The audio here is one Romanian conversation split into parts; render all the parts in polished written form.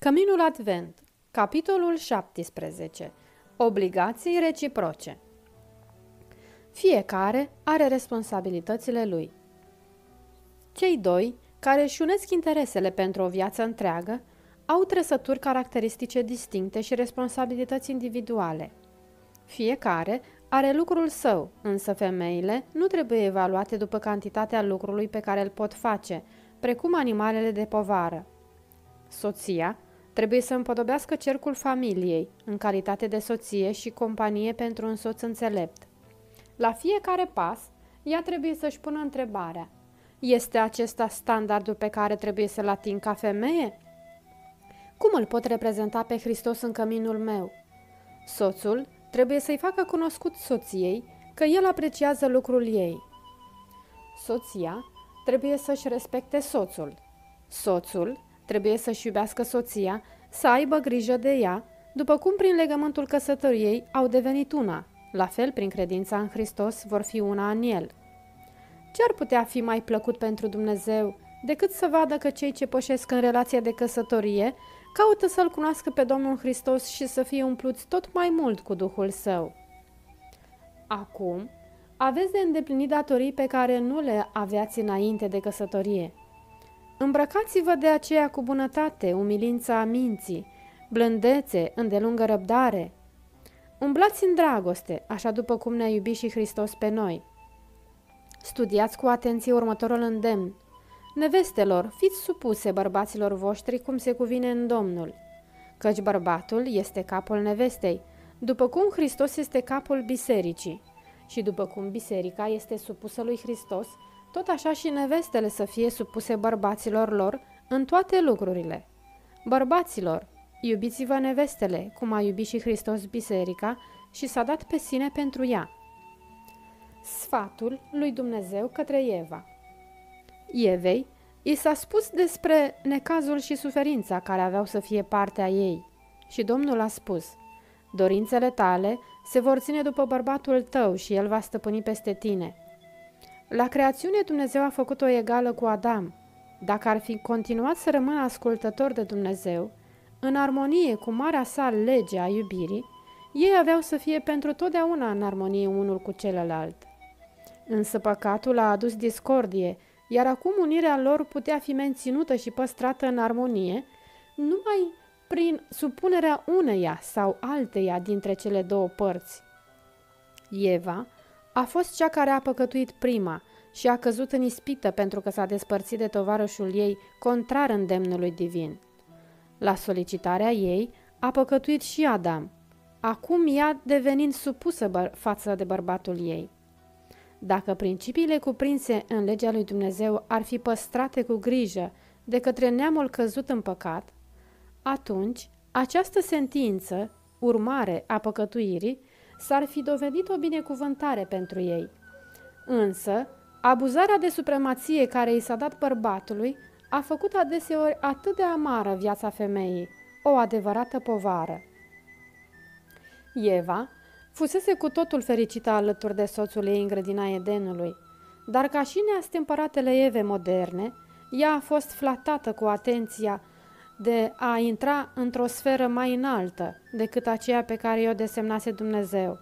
Căminul Advent, capitolul 17. Obligații reciproce. Fiecare are responsabilitățile lui. Cei doi, care își unesc interesele pentru o viață întreagă, au trăsături caracteristice distincte și responsabilități individuale. Fiecare are lucrul său, însă femeile nu trebuie evaluate după cantitatea lucrului pe care îl pot face, precum animalele de povară. Soția trebuie să împodobească cercul familiei, în calitate de soție și companie pentru un soț înțelept. La fiecare pas, ea trebuie să-și pună întrebarea: este acesta standardul pe care trebuie să-l ating ca femeie? Cum îl pot reprezenta pe Hristos în căminul meu? Soțul trebuie să-i facă cunoscut soției că el apreciază lucrul ei. Soția trebuie să-și respecte soțul. Soțul trebuie să-și iubească soția, să aibă grijă de ea, după cum prin legământul căsătoriei au devenit una. La fel, prin credința în Hristos, vor fi una în El. Ce ar putea fi mai plăcut pentru Dumnezeu decât să vadă că cei ce pășesc în relația de căsătorie caută să-L cunoască pe Domnul Hristos și să fie umpluți tot mai mult cu Duhul Său? Acum, aveți de îndeplinit datorii pe care nu le aveați înainte de căsătorie. Îmbrăcați-vă de aceea cu bunătate, umilința minții, blândețe, îndelungă răbdare. Umblați în dragoste, așa după cum ne-a iubit și Hristos pe noi. Studiați cu atenție următorul îndemn. Nevestelor, fiți supuse bărbaților voștri cum se cuvine în Domnul, căci bărbatul este capul nevestei, după cum Hristos este capul bisericii, și după cum biserica este supusă lui Hristos, tot așa și nevestele să fie supuse bărbaților lor în toate lucrurile. Bărbaților, iubiți-vă nevestele, cum a iubit și Hristos biserica și s-a dat pe sine pentru ea. Sfatul lui Dumnezeu către Eva. Evei i s-a spus despre necazul și suferința care aveau să fie partea ei. Și Domnul a spus: dorințele tale se vor ține după bărbatul tău și el va stăpâni peste tine. La creațiune Dumnezeu a făcut-o egală cu Adam. Dacă ar fi continuat să rămână ascultător de Dumnezeu, în armonie cu marea sa lege a iubirii, ei aveau să fie pentru totdeauna în armonie unul cu celălalt. Însă păcatul a adus discordie, iar acum unirea lor putea fi menținută și păstrată în armonie numai prin supunerea uneia sau alteia dintre cele două părți. Eva a fost cea care a păcătuit prima și a căzut în ispită pentru că s-a despărțit de tovarășul ei, contrar îndemnului divin. La solicitarea ei a păcătuit și Adam, acum ea devenind supusă față de bărbatul ei. Dacă principiile cuprinse în legea lui Dumnezeu ar fi păstrate cu grijă de către neamul căzut în păcat, atunci această sentință, urmare a păcătuirii, s-ar fi dovedit o binecuvântare pentru ei. Însă, abuzarea de supremație care i s-a dat bărbatului a făcut adeseori atât de amară viața femeii, o adevărată povară. Eva fusese cu totul fericită alături de soțul ei în grădina Edenului, dar ca și neastâmpăratele Eve moderne, ea a fost flatată cu atenția de a intra într-o sferă mai înaltă decât aceea pe care i-o desemnase Dumnezeu.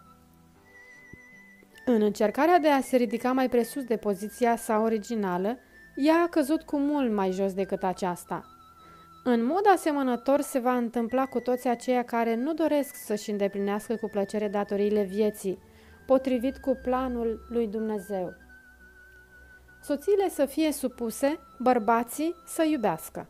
În încercarea de a se ridica mai presus de poziția sa originală, ea a căzut cu mult mai jos decât aceasta. În mod asemănător se va întâmpla cu toți aceia care nu doresc să-și îndeplinească cu plăcere datoriile vieții, potrivit cu planul lui Dumnezeu. Soțiile să fie supuse, bărbații să iubească.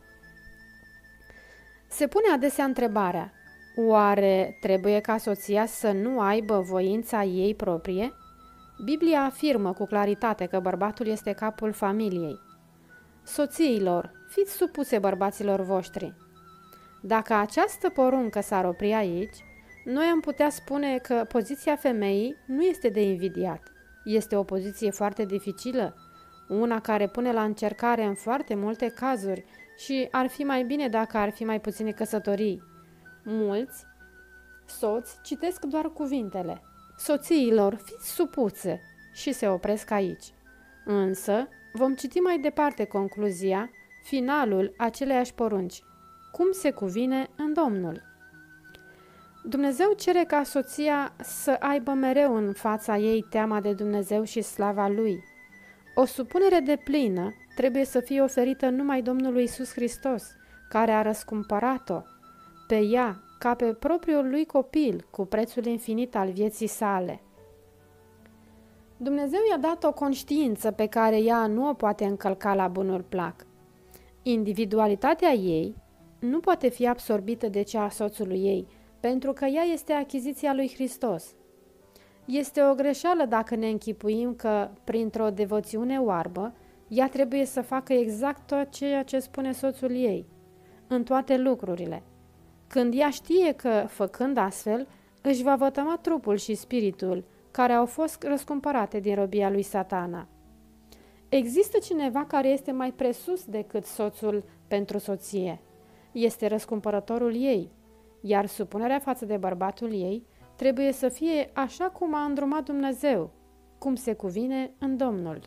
Se pune adesea întrebarea: oare trebuie ca soția să nu aibă voința ei proprie? Biblia afirmă cu claritate că bărbatul este capul familiei. Soțiilor, fiți supuse bărbaților voștri. Dacă această poruncă s-ar opri aici, noi am putea spune că poziția femeii nu este de invidiat. Este o poziție foarte dificilă, una care pune la încercare în foarte multe cazuri și ar fi mai bine dacă ar fi mai puține căsătorii. Mulți soți citesc doar cuvintele: soțiilor, fiți supuse, și se opresc aici. Însă vom citi mai departe concluzia, finalul aceleiași porunci: cum se cuvine în Domnul. Dumnezeu cere ca soția să aibă mereu în fața ei teama de Dumnezeu și slava Lui. O supunere deplină trebuie să fie oferită numai Domnului Iisus Hristos, care a răscumpărat-o pe ea ca pe propriul lui copil, cu prețul infinit al vieții sale. Dumnezeu i-a dat o conștiință pe care ea nu o poate încălca la bunul plac. Individualitatea ei nu poate fi absorbită de cea a soțului ei, pentru că ea este achiziția lui Hristos. Este o greșeală dacă ne închipuim că, printr-o devoțiune oarbă, ea trebuie să facă exact tot ceea ce spune soțul ei, în toate lucrurile. Când ea știe că, făcând astfel, își va vătăma trupul și spiritul, care au fost răscumpărate din robia lui Satana. Există cineva care este mai presus decât soțul pentru soție. Este răscumpărătorul ei, iar supunerea față de bărbatul ei trebuie să fie așa cum a îndrumat Dumnezeu, cum se cuvine în Domnul.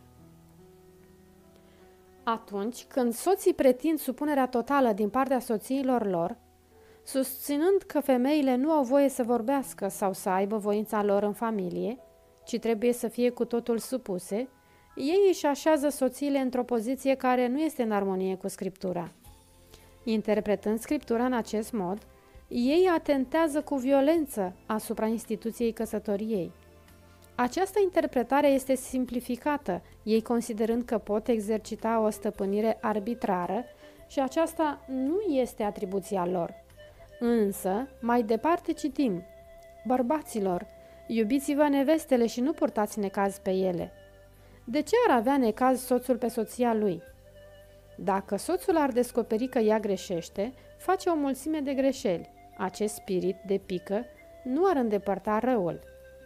Atunci când soții pretind supunerea totală din partea soțiilor lor, susținând că femeile nu au voie să vorbească sau să aibă voința lor în familie, ci trebuie să fie cu totul supuse, ei își așează soțiile într-o poziție care nu este în armonie cu Scriptura. Interpretând Scriptura în acest mod, ei atentează cu violență asupra instituției căsătoriei. Această interpretare este simplificată, ei considerând că pot exercita o stăpânire arbitrară și aceasta nu este atribuția lor. Însă, mai departe citim: bărbaților, iubiți-vă nevestele și nu purtați necaz pe ele. De ce ar avea necaz soțul pe soția lui? Dacă soțul ar descoperi că ea greșește, face o mulțime de greșeli. Acest spirit de pică nu ar îndepărta răul.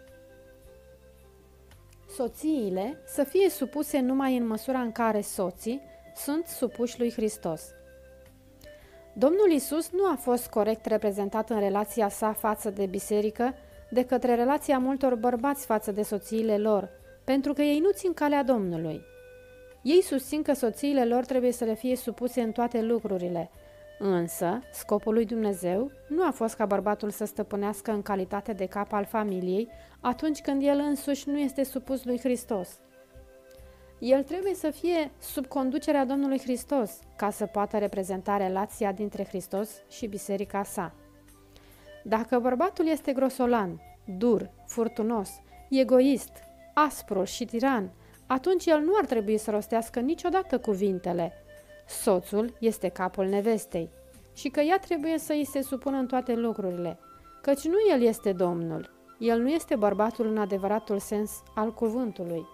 Soțiile să fie supuse numai în măsura în care soții sunt supuși lui Hristos. Domnul Iisus nu a fost corect reprezentat în relația sa față de biserică de către relația multor bărbați față de soțiile lor, pentru că ei nu țin calea Domnului. Ei susțin că soțiile lor trebuie să le fie supuse în toate lucrurile, însă scopul lui Dumnezeu nu a fost ca bărbatul să stăpânească în calitate de cap al familiei atunci când el însuși nu este supus lui Hristos. El trebuie să fie sub conducerea Domnului Hristos ca să poată reprezenta relația dintre Hristos și biserica sa. Dacă bărbatul este grosolan, dur, furtunos, egoist, aspru și tiran, atunci el nu ar trebui să rostească niciodată cuvintele: soțul este capul nevestei și că ea trebuie să îi se supună în toate lucrurile, căci nu el este Domnul, el nu este bărbatul în adevăratul sens al cuvântului.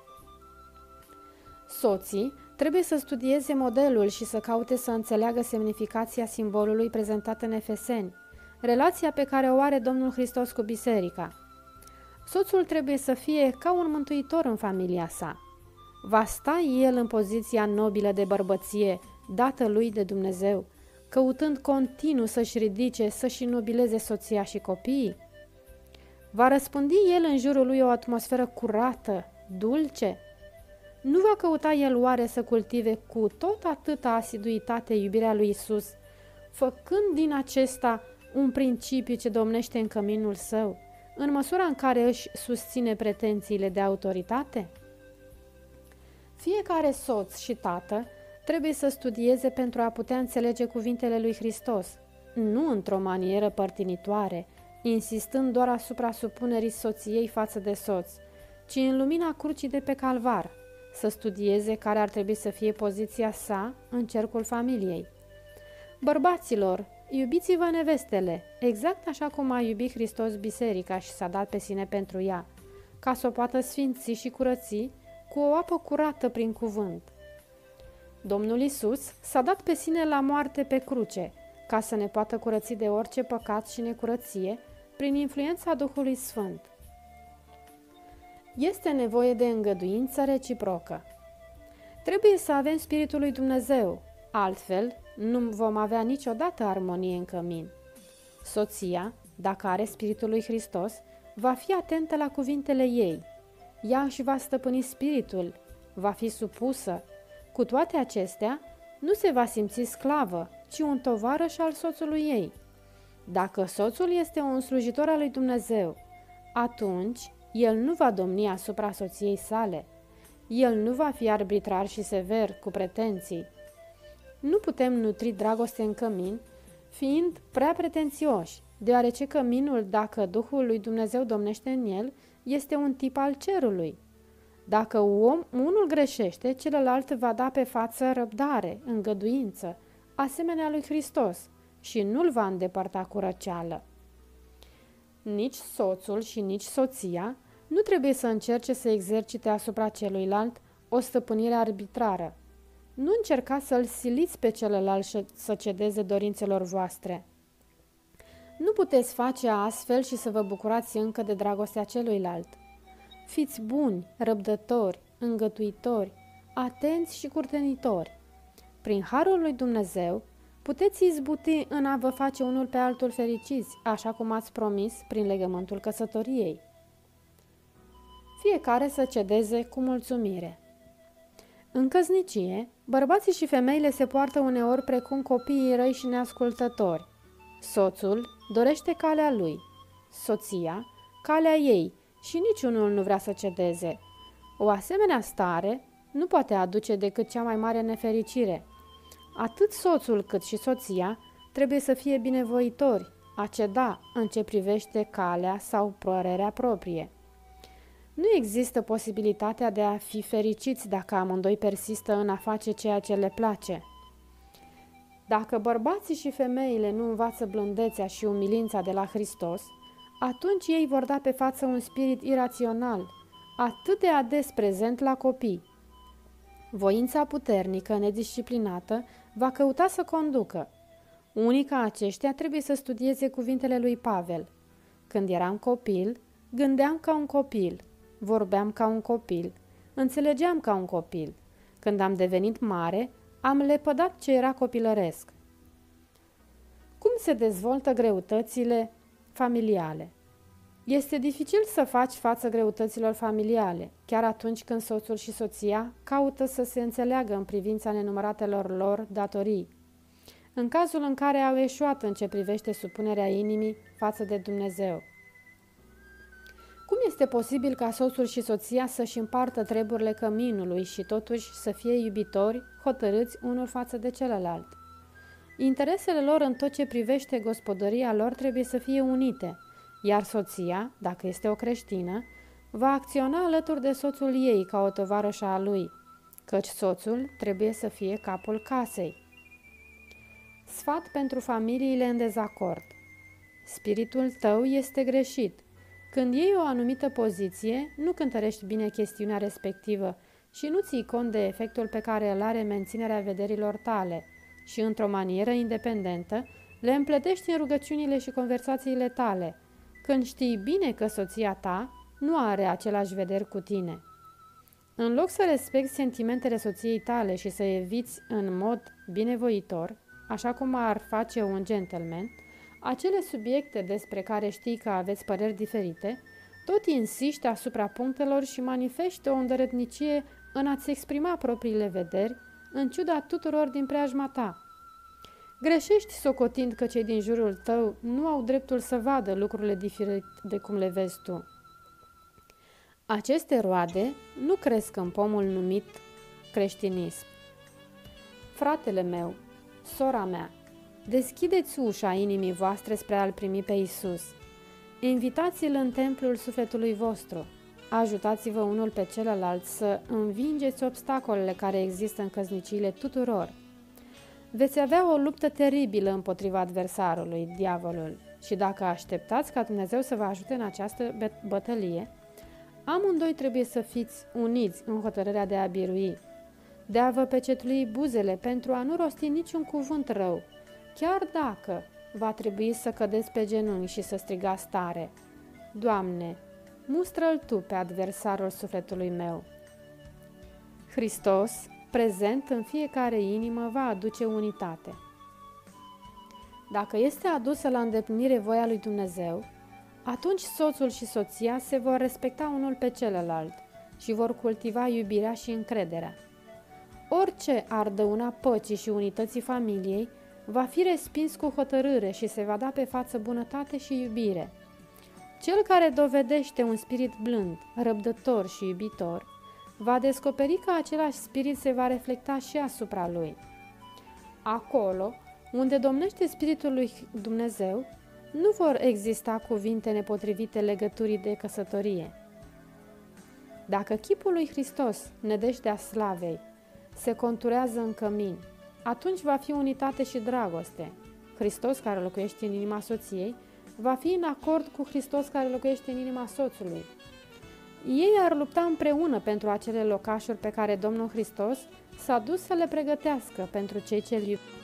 Soții trebuie să studieze modelul și să caute să înțeleagă semnificația simbolului prezentat în Efeseni, relația pe care o are Domnul Hristos cu biserica. Soțul trebuie să fie ca un mântuitor în familia sa. Va sta el în poziția nobilă de bărbăție dată lui de Dumnezeu, căutând continuu să-și ridice, să-și nobileze soția și copiii? Va răspândi el în jurul lui o atmosferă curată, dulce? Nu va căuta el oare să cultive cu tot atâta asiduitate iubirea lui Isus, făcând din acesta un principiu ce domnește în căminul său, în măsura în care își susține pretențiile de autoritate? Fiecare soț și tată trebuie să studieze pentru a putea înțelege cuvintele lui Hristos, nu într-o manieră părtinitoare, insistând doar asupra supunerii soției față de soț, ci în lumina crucii de pe Calvar, să studieze care ar trebui să fie poziția sa în cercul familiei. Bărbaților, iubiți-vă nevestele, exact așa cum a iubit Hristos biserica și s-a dat pe sine pentru ea, ca să o poată sfinți și curăți cu o apă curată prin cuvânt. Domnul Iisus s-a dat pe sine la moarte pe cruce, ca să ne poată curăți de orice păcat și necurăție prin influența Duhului Sfânt. Este nevoie de îngăduință reciprocă. Trebuie să avem Spiritul lui Dumnezeu, altfel nu vom avea niciodată armonie în cămin. Soția, dacă are Spiritul lui Hristos, va fi atentă la cuvintele ei. Ea își va stăpâni spiritul, va fi supusă. Cu toate acestea, nu se va simți sclavă, ci un tovarăș al soțului ei. Dacă soțul este un slujitor al lui Dumnezeu, atunci el nu va domni asupra soției sale. El nu va fi arbitrar și sever cu pretenții. Nu putem nutri dragoste în cămin, fiind prea pretențioși, deoarece căminul, dacă Duhul lui Dumnezeu domnește în el, este un tip al cerului. Dacă unul greșește, celălalt va da pe față răbdare, îngăduință, asemenea lui Hristos, și nu-l va îndepărta cu răceală. Nici soțul și nici soția nu trebuie să încerce să exercite asupra celuilalt o stăpânire arbitrară. Nu încercați să-l siliți pe celălalt să cedeze dorințelor voastre. Nu puteți face astfel și să vă bucurați încă de dragostea celuilalt. Fiți buni, răbdători, îngătuitori, atenți și curtenitori. Prin harul lui Dumnezeu puteți izbuti în a vă face unul pe altul fericiți, așa cum ați promis prin legământul căsătoriei. Fiecare să cedeze cu mulțumire. În căsnicie, bărbații și femeile se poartă uneori precum copiii răi și neascultători. Soțul dorește calea lui, soția calea ei și niciunul nu vrea să cedeze. O asemenea stare nu poate aduce decât cea mai mare nefericire. Atât soțul cât și soția trebuie să fie binevoitori, a ceda în ce privește calea sau părerea proprie. Nu există posibilitatea de a fi fericiți dacă amândoi persistă în a face ceea ce le place. Dacă bărbații și femeile nu învață blândețea și umilința de la Hristos, atunci ei vor da pe față un spirit irațional, atât de ades prezent la copii. Voința puternică, nedisciplinată, va căuta să conducă. Unii ca aceștia trebuie să studieze cuvintele lui Pavel. Când eram copil, gândeam ca un copil, vorbeam ca un copil, înțelegeam ca un copil. Când am devenit mare, am lepădat ce era copilăresc. Cum se dezvoltă greutățile familiale? Este dificil să faci față greutăților familiale, chiar atunci când soțul și soția caută să se înțeleagă în privința nenumăratelor lor datorii. În cazul în care au eșuat în ce privește supunerea inimii față de Dumnezeu. Cum este posibil ca soțul și soția să-și împartă treburile căminului și totuși să fie iubitori, hotărâți unul față de celălalt? Interesele lor în tot ce privește gospodăria lor trebuie să fie unite, iar soția, dacă este o creștină, va acționa alături de soțul ei ca o tovarășă a lui, căci soțul trebuie să fie capul casei. Sfat pentru familiile în dezacord. Spiritul tău este greșit. Când iei o anumită poziție, nu cântărești bine chestiunea respectivă și nu ții cont de efectul pe care îl are menținerea vederilor tale și, într-o manieră independentă, le împletești în rugăciunile și conversațiile tale, când știi bine că soția ta nu are același vederi cu tine. În loc să respecti sentimentele soției tale și să eviți în mod binevoitor, așa cum ar face un gentleman, acele subiecte despre care știi că aveți păreri diferite, tot insiști asupra punctelor și manifesti o îndărătnicie în a-ți exprima propriile vederi, în ciuda tuturor din preajma ta. Greșești socotind că cei din jurul tău nu au dreptul să vadă lucrurile diferite de cum le vezi tu. Aceste roade nu cresc în pomul numit creștinism. Fratele meu, sora mea, deschideți ușa inimii voastre spre a-L primi pe Iisus. Invitați-L în templul sufletului vostru. Ajutați-vă unul pe celălalt să învingeți obstacolele care există în căsniciile tuturor. Veți avea o luptă teribilă împotriva adversarului, diavolul, și dacă așteptați ca Dumnezeu să vă ajute în această bătălie, amândoi trebuie să fiți uniți în hotărârea de a birui, de a vă pecetui buzele pentru a nu rosti niciun cuvânt rău, chiar dacă va trebui să cădeți pe genunchi și să strigați tare: Doamne, mustră-l Tu pe adversarul sufletului meu. Hristos, prezent în fiecare inimă, va aduce unitate. Dacă este adusă la îndeplinire voia lui Dumnezeu, atunci soțul și soția se vor respecta unul pe celălalt și vor cultiva iubirea și încrederea. Orice ar dăuna păcii și unității familiei va fi respins cu hotărâre și se va da pe față bunătate și iubire. Cel care dovedește un spirit blând, răbdător și iubitor, va descoperi că același spirit se va reflecta și asupra lui. Acolo, unde domnește Spiritul lui Dumnezeu, nu vor exista cuvinte nepotrivite legăturii de căsătorie. Dacă chipul lui Hristos, nădejdea slavei, se conturează în cămin, atunci va fi unitate și dragoste. Hristos care locuiește în inima soției va fi în acord cu Hristos care locuiește în inima soțului. Ei ar lupta împreună pentru acele locașuri pe care Domnul Hristos s-a dus să le pregătească pentru cei ce îl iubesc.